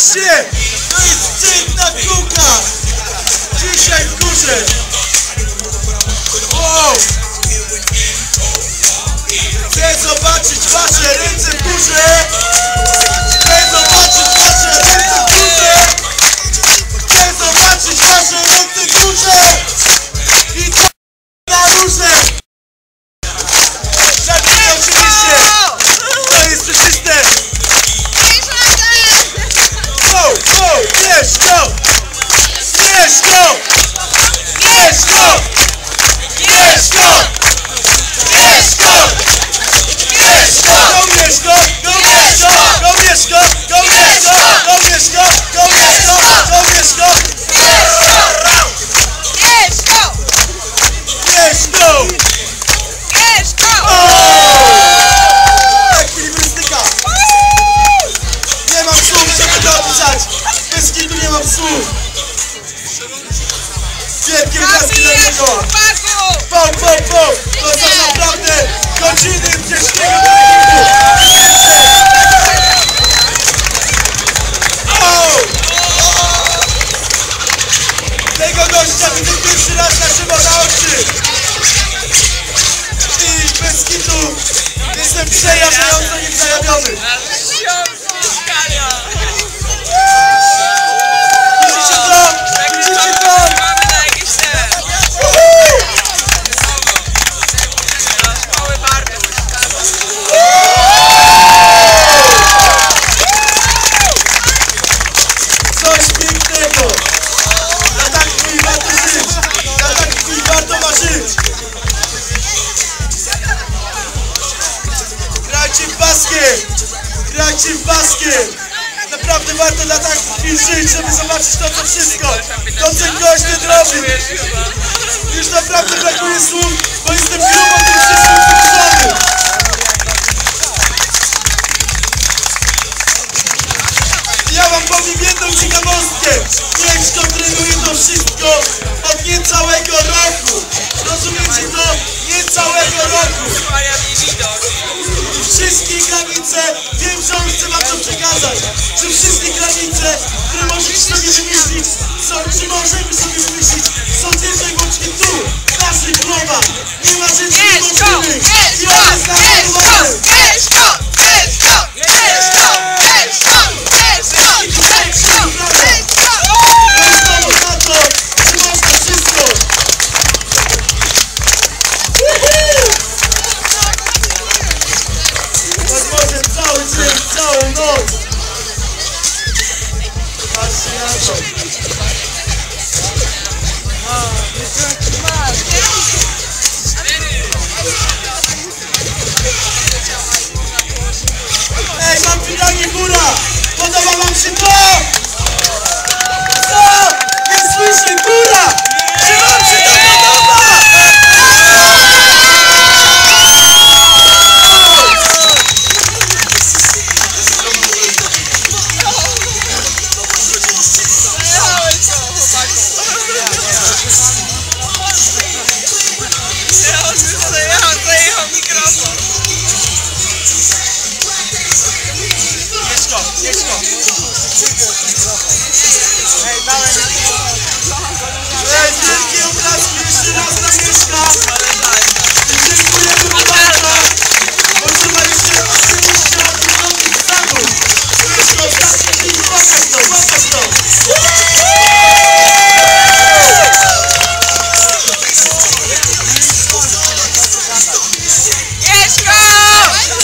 Patrzcie! To jest cyrk na kółkach! Dzisiaj w górze! Wow! Chcę zobaczyć wasze ręce w górze! Chcę zobaczyć wasze ręce w górze! Chcę zobaczyć wasze ręce w górze! I to na róże! Żartuję oczywiście! To jest przeciste! Go! Go! Bierz go! Bierz go! Bierz go! Bierz go! Bierz go! Bierz go! Go bierz go! Go bierz go! Go bierz go! Go bierz go! Go bierz go! Go bierz go! Go bierz go! Bierz go! Bierz go! Bierz go! Jak ekwilibrystyka! Nie mam słów, żeby to opisać! Bez kitu nie mam słów! Wielkie wrzaski dla niego! Pał, pał, pał! To są naprawdę godziny ciężkiego treningu! Tego gościa widzę pierwszy raz na żywo na oczy! I bez kitu jestem przejawiająco nim zajawiony! Widzicie to? Widzicie to? Coś pięknego! Na takich warto żyć! Na takich warto marzyć! Grajcie w basket! Grajcie w basket! Naprawdę warto na takich chwil żyć, żeby zobaczyć to wszystko! To co gość ten robi! Już naprawdę brakuje słów, bo jestem grubo tym wszystkim wkurzony! Ja wam powiem jedną ciekawostkę! Niech to trenuje to wszystko od niecałego roku! Rozumiecie to? Niecałego roku! Wszystkie granice, wiem, że on chce wam to przekazać, że wszystkie granice, które możecie sobie wymyślić, czy możemy sobie wymyślić, są tylko i wyłącznie tu, w naszych głowach. Nie ma rzeczy niemożliwych i one z nami uważają. Bierz go! Bierz go! Bierz go! Bierz go! Bierz go! Bierz go! Bierz go! To jest dowód na to, że można wszystko. Tak może cały dzień, całą noc. Patrzcie na to. Ej, mam pytanie, góra! Podoba wam się to? Co? Nie słyszę, góra! Czy wam się to podoba? Zajechał mikrofon. Jedź go! Ej, wielkie obrazki jeszcze raz na Mieszka! Dziękujemy mu bardzo! Bo trzeba jeszcze oczywiście odwrócić stanów! Mieszko, ostatni film, pokaż to, pokaż to! Bierz go!